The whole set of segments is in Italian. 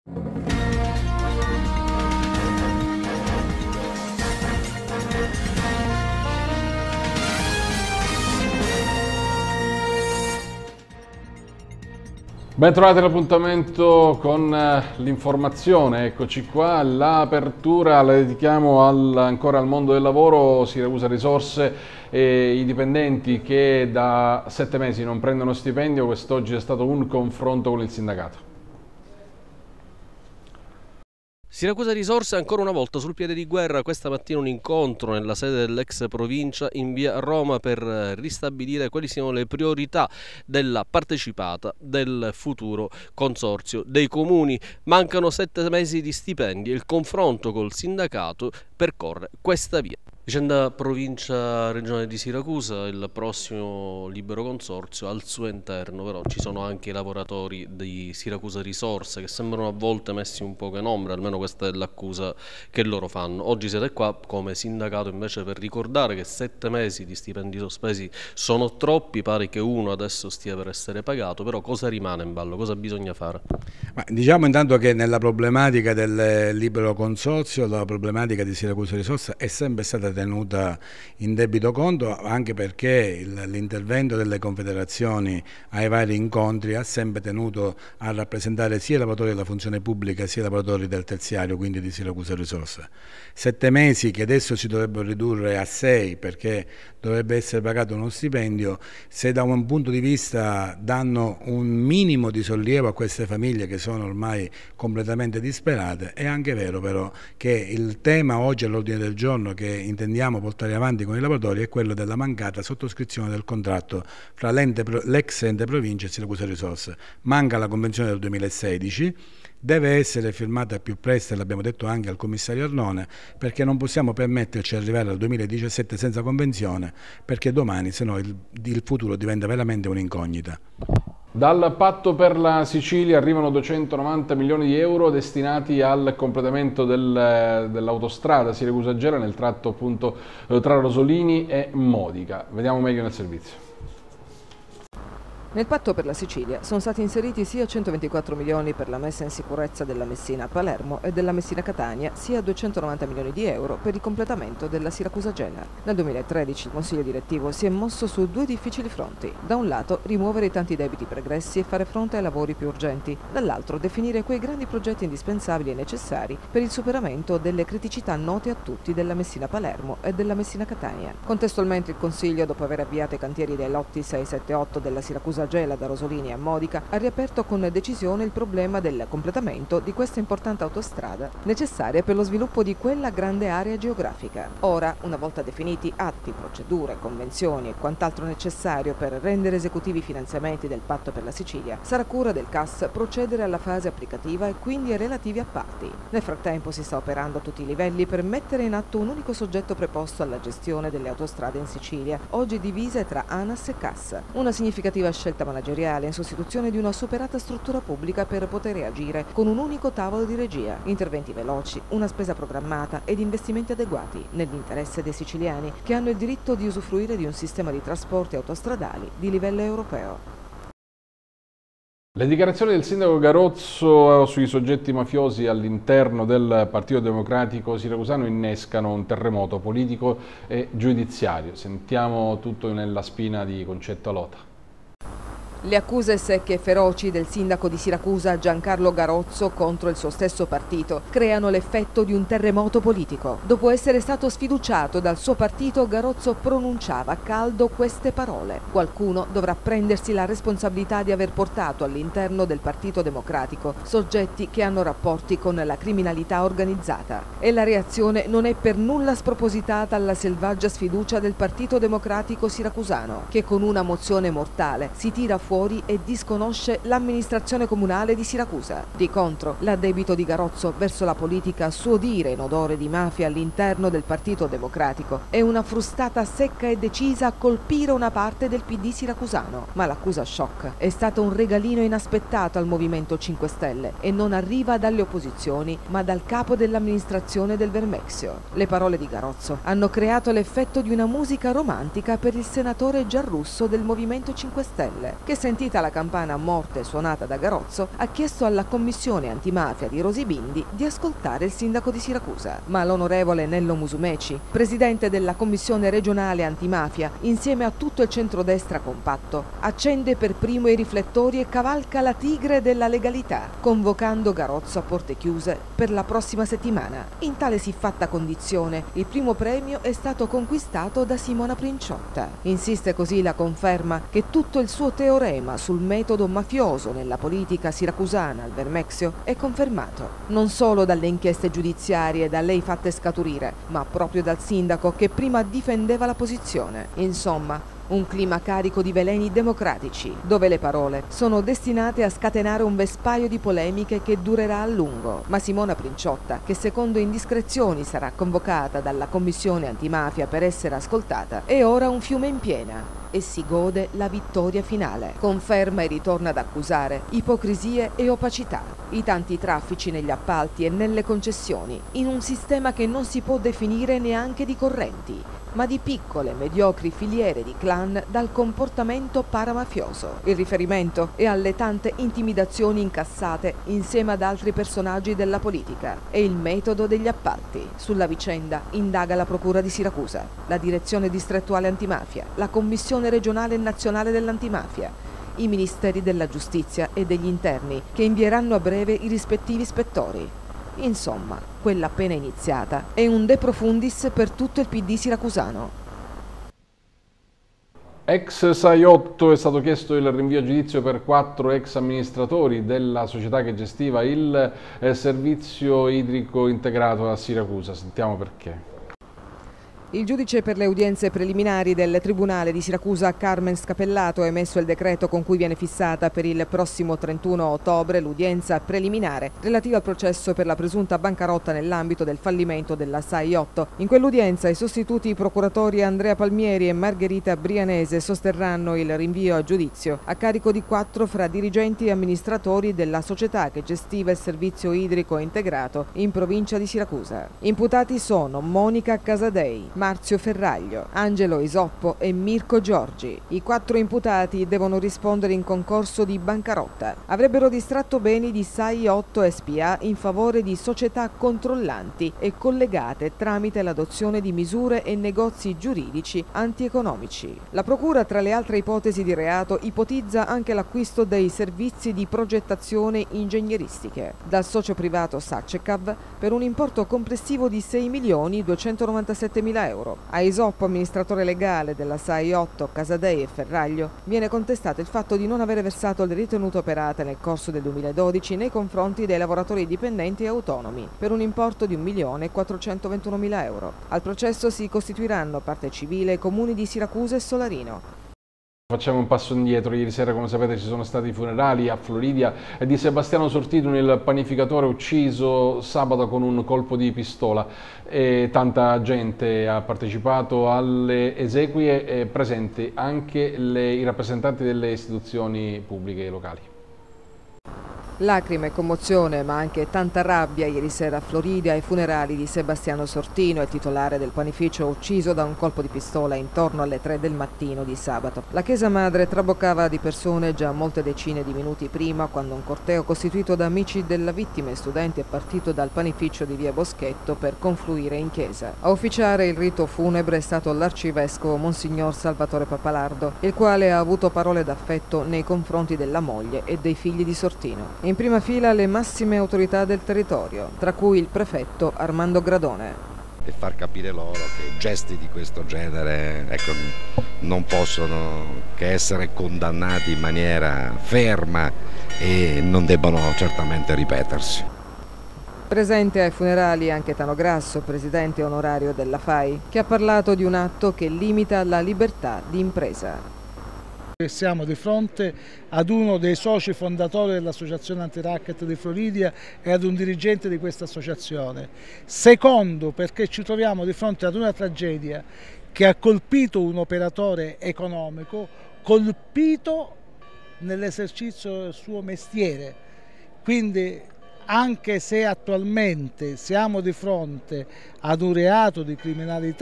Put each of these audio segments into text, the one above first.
Ben trovati all'appuntamento con l'informazione, eccoci qua, l'apertura la dedichiamo ancora al mondo del lavoro. Siracusa Risorse e i dipendenti che da 7 mesi non prendono stipendio, quest'oggi è stato un confronto con il sindacato. Siracusa Risorse ancora una volta sul piede di guerra, questa mattina un incontro nella sede dell'ex provincia in via Roma per ristabilire quali siano le priorità della partecipata del futuro consorzio dei comuni. Mancano 7 mesi di stipendi e il confronto col sindacato percorre questa via. Vicenda provincia regione di Siracusa, il prossimo libero consorzio al suo interno, però ci sono anche i lavoratori di Siracusa Risorse che sembrano a volte messi un po' in ombra, almeno questa è l'accusa che loro fanno. Oggi siete qua come sindacato invece per ricordare che 7 mesi di stipendi sospesi sono troppi, pare che uno adesso stia per essere pagato, però cosa rimane in ballo, cosa bisogna fare? Ma diciamo intanto che nella problematica del libero consorzio, la problematica di Siracusa Risorse è sempre stata tenuta in debito conto, anche perché l'intervento delle confederazioni ai vari incontri ha sempre tenuto a rappresentare sia i lavoratori della funzione pubblica sia i lavoratori del terziario, quindi di Siracusa Risorse. 7 mesi che adesso si dovrebbero ridurre a 6 perché dovrebbe essere pagato uno stipendio, se da un punto di vista danno un minimo di sollievo a queste famiglie che sono ormai completamente disperate, è anche vero però che il tema oggi all'ordine del giorno che intendiamo portare avanti con i lavoratori è quello della mancata sottoscrizione del contratto fra l'ex ente provincia e Siracusa Risorse. Manca la convenzione del 2016, deve essere firmata al più presto, e l'abbiamo detto anche al commissario Arnone, perché non possiamo permetterci di arrivare al 2017 senza convenzione, perché domani se no il futuro diventa veramente un'incognita. Dal patto per la Sicilia arrivano 290 milioni di euro destinati al completamento dell'autostrada Siracusa-Gela nel tratto appunto tra Rosolini e Modica. Vediamo meglio nel servizio. Nel patto per la Sicilia sono stati inseriti sia 124 milioni per la messa in sicurezza della Messina-Palermo e della Messina-Catania, sia 290 milioni di euro per il completamento della Siracusa-Gela. Nel 2013 il Consiglio direttivo si è mosso su 2 difficili fronti. Da un lato rimuovere i tanti debiti pregressi e fare fronte ai lavori più urgenti, dall'altro definire quei grandi progetti indispensabili e necessari per il superamento delle criticità note a tutti della Messina-Palermo e della Messina-Catania. Contestualmente il Consiglio, dopo aver avviato i cantieri dei lotti 6-7-8 della Siracusa Gela da Rosolini a Modica, ha riaperto con decisione il problema del completamento di questa importante autostrada necessaria per lo sviluppo di quella grande area geografica. Ora, una volta definiti atti, procedure, convenzioni e quant'altro necessario per rendere esecutivi i finanziamenti del patto per la Sicilia, sarà cura del CAS procedere alla fase applicativa e quindi ai relativi appalti. Nel frattempo si sta operando a tutti i livelli per mettere in atto un unico soggetto preposto alla gestione delle autostrade in Sicilia, oggi divise tra ANAS e CAS. Una significativa scelta manageriale in sostituzione di una superata struttura pubblica per poter agire con un unico tavolo di regia, interventi veloci, una spesa programmata ed investimenti adeguati nell'interesse dei siciliani che hanno il diritto di usufruire di un sistema di trasporti autostradali di livello europeo. Le dichiarazioni del sindaco Garozzo sui soggetti mafiosi all'interno del Partito Democratico siracusano innescano un terremoto politico e giudiziario. Sentiamo tutto nella spina di Concetto Alota. Le accuse secche e feroci del sindaco di Siracusa Giancarlo Garozzo contro il suo stesso partito creano l'effetto di un terremoto politico. Dopo essere stato sfiduciato dal suo partito, Garozzo pronunciava a caldo queste parole: qualcuno dovrà prendersi la responsabilità di aver portato all'interno del Partito Democratico soggetti che hanno rapporti con la criminalità organizzata. E la reazione non è per nulla spropositata alla selvaggia sfiducia del Partito Democratico siracusano, che con una mozione mortale si tira fuori e disconosce l'amministrazione comunale di Siracusa. Di contro, l'addebito di Garozzo verso la politica a suo dire in odore di mafia all'interno del Partito Democratico è una frustata secca e decisa a colpire una parte del PD siracusano. Ma l'accusa shock è stata un regalino inaspettato al Movimento 5 Stelle e non arriva dalle opposizioni ma dal capo dell'amministrazione del Vermexio. Le parole di Garozzo hanno creato l'effetto di una musica romantica per il senatore Giarrusso del Movimento 5 Stelle, che sentita la campana a morte suonata da Garozzo, ha chiesto alla commissione antimafia di Rosi Bindi di ascoltare il sindaco di Siracusa. Ma l'onorevole Nello Musumeci, presidente della commissione regionale antimafia, insieme a tutto il centrodestra compatto, accende per primo i riflettori e cavalca la tigre della legalità, convocando Garozzo a porte chiuse per la prossima settimana. In tale siffatta condizione, il primo premio è stato conquistato da Simona Princiotta. Insiste così la conferma che tutto il suo teorema sul metodo mafioso nella politica siracusana al Vermexio è confermato, non solo dalle inchieste giudiziarie da lei fatte scaturire, ma proprio dal sindaco che prima difendeva la posizione. Insomma, un clima carico di veleni democratici, dove le parole sono destinate a scatenare un vespaio di polemiche che durerà a lungo. Ma Simona Princiotta, che secondo indiscrezioni sarà convocata dalla commissione antimafia per essere ascoltata, è ora un fiume in piena e si gode la vittoria finale. Conferma e ritorna ad accusare ipocrisie e opacità, i tanti traffici negli appalti e nelle concessioni, in un sistema che non si può definire neanche di correnti, ma di piccole, mediocri filiere di clan dal comportamento paramafioso. Il riferimento è alle tante intimidazioni incassate insieme ad altri personaggi della politica e il metodo degli appalti. Sulla vicenda indaga la Procura di Siracusa, la Direzione Distrettuale Antimafia, la Commissione Regionale e Nazionale dell'Antimafia, i Ministeri della Giustizia e degli Interni, che invieranno a breve i rispettivi ispettori. Insomma, quella appena iniziata è un de profundis per tutto il PD siracusano. Ex 6-8 è stato chiesto il rinvio a giudizio per 4 ex amministratori della società che gestiva il servizio idrico integrato a Siracusa. Sentiamo perché. Il giudice per le udienze preliminari del Tribunale di Siracusa, Carmen Scapellato, ha emesso il decreto con cui viene fissata per il prossimo 31 ottobre l'udienza preliminare relativa al processo per la presunta bancarotta nell'ambito del fallimento della SAI-8. In quell'udienza i sostituti procuratori Andrea Palmieri e Margherita Brianese sosterranno il rinvio a giudizio a carico di 4 fra dirigenti e amministratori della società che gestiva il servizio idrico integrato in provincia di Siracusa. Imputati sono Monica Casadei, Marzio Ferraglio, Angelo Isoppo e Mirko Giorgi. I 4 imputati devono rispondere in concorso di bancarotta. Avrebbero distratto beni di SAI-8 SpA in favore di società controllanti e collegate tramite l'adozione di misure e negozi giuridici antieconomici. La Procura, tra le altre ipotesi di reato, ipotizza anche l'acquisto dei servizi di progettazione ingegneristiche dal socio privato Sacecav per un importo complessivo di 6.297.000 euro. A Isoppo, amministratore legale della SAI-8, Casadei e Ferraglio, viene contestato il fatto di non avere versato le ritenute operate nel corso del 2012 nei confronti dei lavoratori dipendenti e autonomi per un importo di 1.421.000 euro. Al processo si costituiranno parte civile i comuni di Siracusa e Solarino. Facciamo un passo indietro. Ieri sera, come sapete, ci sono stati i funerali a Floridia di Sebastiano Sortino, il panificatore ucciso sabato con un colpo di pistola. E tanta gente ha partecipato alle esequie e presenti anche i rappresentanti delle istituzioni pubbliche locali. Lacrime, commozione, ma anche tanta rabbia ieri sera a Floridia ai funerali di Sebastiano Sortino, il titolare del panificio ucciso da un colpo di pistola intorno alle 3 del mattino di sabato. La chiesa madre traboccava di persone già molte decine di minuti prima, quando un corteo costituito da amici della vittima e studenti è partito dal panificio di via Boschetto per confluire in chiesa. A ufficiare il rito funebre è stato l'arcivescovo Monsignor Salvatore Pappalardo, il quale ha avuto parole d'affetto nei confronti della moglie e dei figli di Sortino. In prima fila le massime autorità del territorio, tra cui il prefetto Armando Gradone. E far capire loro che gesti di questo genere, ecco, non possono che essere condannati in maniera ferma e non debbano certamente ripetersi. Presente ai funerali anche Tano Grasso, presidente onorario della FAI, che ha parlato di un atto che limita la libertà di impresa. Siamo di fronte ad uno dei soci fondatori dell'Associazione Antiracket di Floridia e ad un dirigente di questa associazione. Secondo, perché ci troviamo di fronte ad una tragedia che ha colpito un operatore economico, colpito nell'esercizio del suo mestiere. Quindi, anche se attualmente siamo di fronte ad un reato di criminalità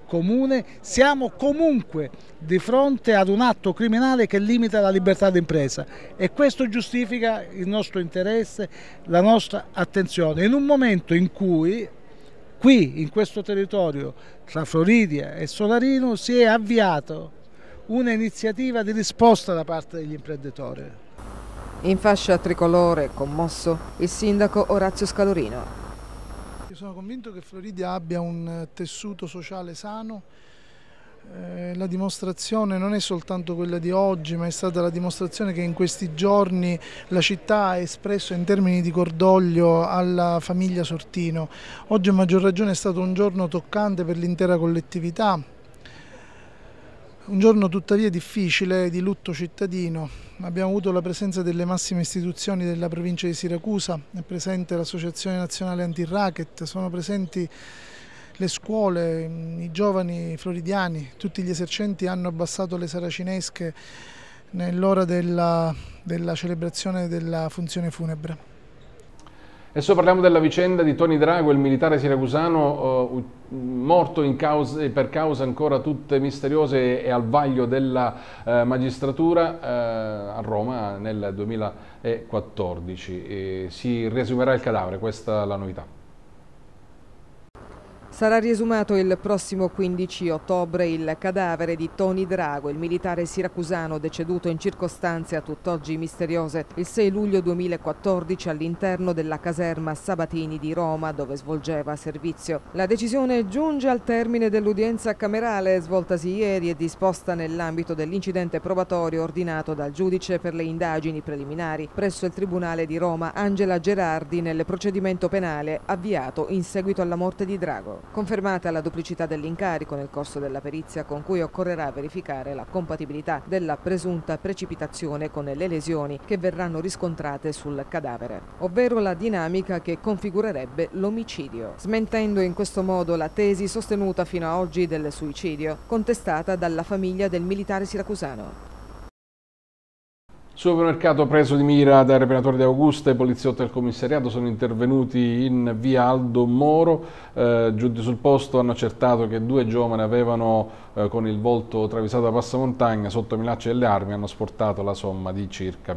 comune, siamo comunque di fronte ad un atto criminale che limita la libertà d'impresa e questo giustifica il nostro interesse, la nostra attenzione, in un momento in cui qui in questo territorio tra Floridia e Solarino si è avviato un'iniziativa di risposta da parte degli imprenditori. In fascia tricolore, commosso, il sindaco Orazio Scalorino. Io sono convinto che Floridia abbia un tessuto sociale sano. La dimostrazione non è soltanto quella di oggi, ma è stata la dimostrazione che in questi giorni la città ha espresso in termini di cordoglio alla famiglia Sortino. Oggi a maggior ragione è stato un giorno toccante per l'intera collettività, un giorno tuttavia difficile, di lutto cittadino. Abbiamo avuto la presenza delle massime istituzioni della provincia di Siracusa, è presente l'Associazione Nazionale Anti-Racket, sono presenti le scuole, i giovani floridiani, tutti gli esercenti hanno abbassato le saracinesche nell'ora della celebrazione della funzione funebre. Adesso parliamo della vicenda di Tony Drago, il militare siracusano morto per cause ancora tutte misteriose e al vaglio della magistratura a Roma nel 2014. Si riesumerà il cadavere, questa è la novità. Sarà riesumato il prossimo 15 ottobre il cadavere di Tony Drago, il militare siracusano deceduto in circostanze a tutt'oggi misteriose il 6 luglio 2014 all'interno della caserma Sabatini di Roma, dove svolgeva servizio. La decisione giunge al termine dell'udienza camerale svoltasi ieri e disposta nell'ambito dell'incidente probatorio ordinato dal giudice per le indagini preliminari presso il Tribunale di Roma Angela Gerardi nel procedimento penale avviato in seguito alla morte di Drago. Confermata la duplicità dell'incarico nel corso della perizia con cui occorrerà verificare la compatibilità della presunta precipitazione con le lesioni che verranno riscontrate sul cadavere, ovvero la dinamica che configurerebbe l'omicidio, smentendo in questo modo la tesi sostenuta fino a oggi del suicidio, contestata dalla famiglia del militare siracusano. Supermercato preso di mira dai rapinatori di Augusta, i poliziotti del commissariato sono intervenuti in via Aldo Moro, giunti sul posto hanno accertato che due giovani avevano con il volto travisato da passamontagna sotto minaccia delle armi hanno sportato la somma di circa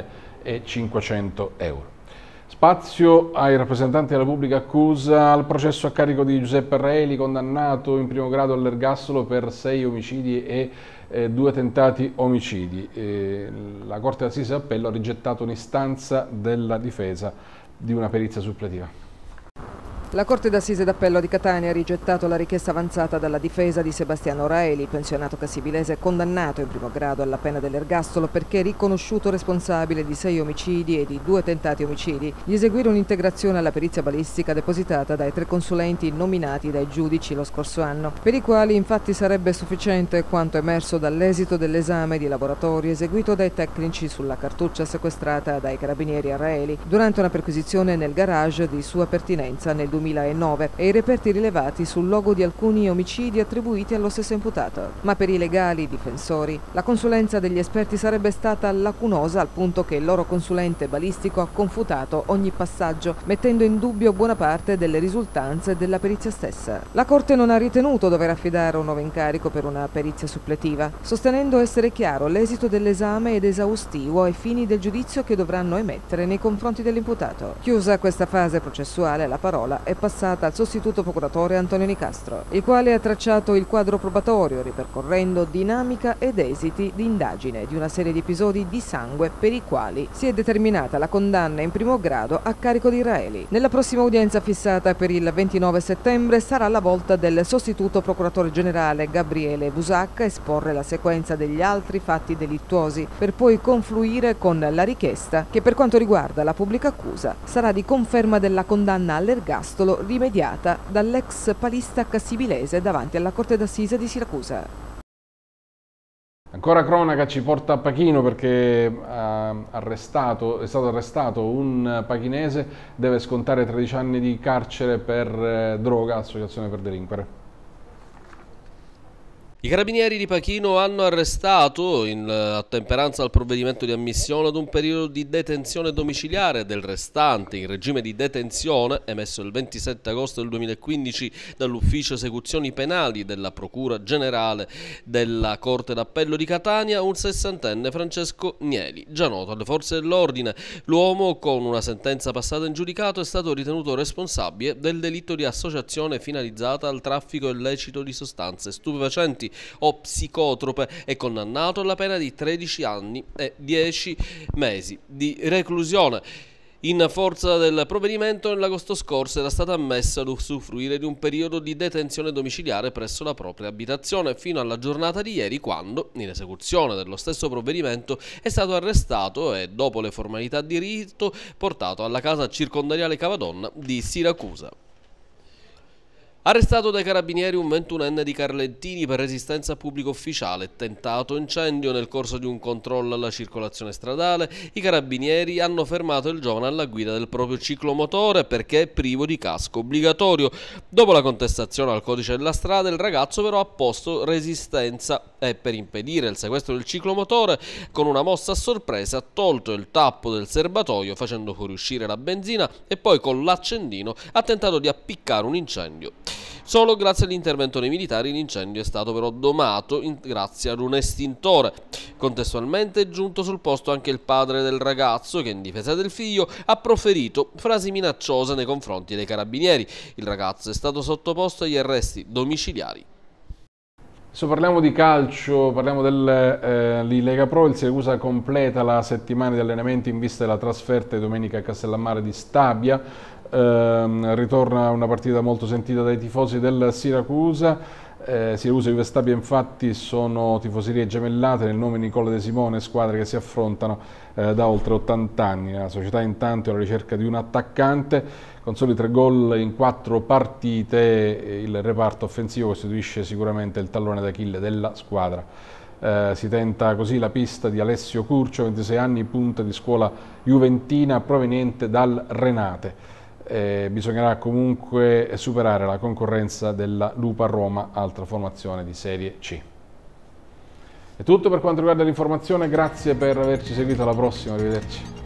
1.500 euro. Spazio ai rappresentanti della pubblica accusa al processo a carico di Giuseppe Raeli, condannato in primo grado all'ergastolo per 6 omicidi e 2 tentati omicidi. La Corte d'Assise d'Appello ha rigettato un'istanza della difesa di una perizia suppletiva. La Corte d'Assise d'Appello di Catania ha rigettato la richiesta avanzata dalla difesa di Sebastiano Raeli, pensionato cassibilese condannato in primo grado alla pena dell'ergastolo perché riconosciuto responsabile di 6 omicidi e di 2 tentati omicidi, di eseguire un'integrazione alla perizia balistica depositata dai 3 consulenti nominati dai giudici lo scorso anno, per i quali infatti sarebbe sufficiente quanto emerso dall'esito dell'esame di laboratorio eseguito dai tecnici sulla cartuccia sequestrata dai carabinieri a Raeli durante una perquisizione nel garage di sua pertinenza nel 2009 e i reperti rilevati sul logo di alcuni omicidi attribuiti allo stesso imputato. Ma per i legali difensori la consulenza degli esperti sarebbe stata lacunosa al punto che il loro consulente balistico ha confutato ogni passaggio, mettendo in dubbio buona parte delle risultanze della perizia stessa. La Corte non ha ritenuto dover affidare un nuovo incarico per una perizia suppletiva, sostenendo essere chiaro l'esito dell'esame ed esaustivo ai fini del giudizio che dovranno emettere nei confronti dell'imputato. Chiusa questa fase processuale, la parola è passata al sostituto procuratore Antonio Nicastro, il quale ha tracciato il quadro probatorio ripercorrendo dinamica ed esiti di indagine di una serie di episodi di sangue per i quali si è determinata la condanna in primo grado a carico di Raeli. Nella prossima udienza fissata per il 29 settembre sarà la volta del sostituto procuratore generale Gabriele Busacca a esporre la sequenza degli altri fatti delittuosi per poi confluire con la richiesta che per quanto riguarda la pubblica accusa sarà di conferma della condanna all'ergastolo rimediata dall'ex palista cassibilese davanti alla Corte d'Assise di Siracusa. Ancora cronaca ci porta a Pachino perché è stato arrestato un pachinese, deve scontare 13 anni di carcere per droga, associazione per delinquere. I carabinieri di Pachino hanno arrestato, in ottemperanza al provvedimento di ammissione, ad un periodo di detenzione domiciliare del restante in regime di detenzione, emesso il 27 agosto del 2015 dall'Ufficio Esecuzioni Penali della Procura Generale della Corte d'Appello di Catania, un 60enne Francesco Mieli, già noto alle forze dell'ordine. L'uomo, con una sentenza passata in giudicato, è stato ritenuto responsabile del delitto di associazione finalizzata al traffico illecito di sostanze stupefacenti o psicotrope e condannato alla pena di 13 anni e 10 mesi di reclusione. In forza del provvedimento, nell'agosto scorso era stata ammessa ad usufruire di un periodo di detenzione domiciliare presso la propria abitazione fino alla giornata di ieri, quando, in esecuzione dello stesso provvedimento, è stato arrestato e, dopo le formalità di rito, portato alla casa circondariale Cavadonna di Siracusa. Arrestato dai carabinieri un 21enne di Carlettini per resistenza a pubblico ufficiale e tentato incendio nel corso di un controllo alla circolazione stradale. I carabinieri hanno fermato il giovane alla guida del proprio ciclomotore perché è privo di casco obbligatorio. Dopo la contestazione al codice della strada, il ragazzo però ha posto resistenza e, per impedire il sequestro del ciclomotore, con una mossa a sorpresa ha tolto il tappo del serbatoio facendo fuoriuscire la benzina e poi con l'accendino ha tentato di appiccare un incendio. Solo grazie all'intervento dei militari l'incendio è stato però domato grazie ad un estintore. Contestualmente è giunto sul posto anche il padre del ragazzo che, in difesa del figlio, ha proferito frasi minacciose nei confronti dei carabinieri. Il ragazzo è stato sottoposto agli arresti domiciliari. Adesso parliamo di calcio, parliamo di Lega Pro. Il Siracusa completa la settimana di allenamenti in vista della trasferta di domenica a Castellammare di Stabia. Ritorna una partita molto sentita dai tifosi del Siracusa. Siracusa e Juve Stabia infatti sono tifoserie gemellate nel nome Nicola De Simone, squadre che si affrontano da oltre 80 anni. La società intanto è alla ricerca di un attaccante. Con soli 3 gol in 4 partite il reparto offensivo costituisce sicuramente il tallone d'Achille della squadra. Si tenta così la pista di Alessio Curcio, 26 anni, punta di scuola juventina proveniente dal Renate. Bisognerà comunque superare la concorrenza della Lupa Roma, altra formazione di Serie C. È tutto per quanto riguarda l'informazione, grazie per averci seguito, alla prossima, arrivederci.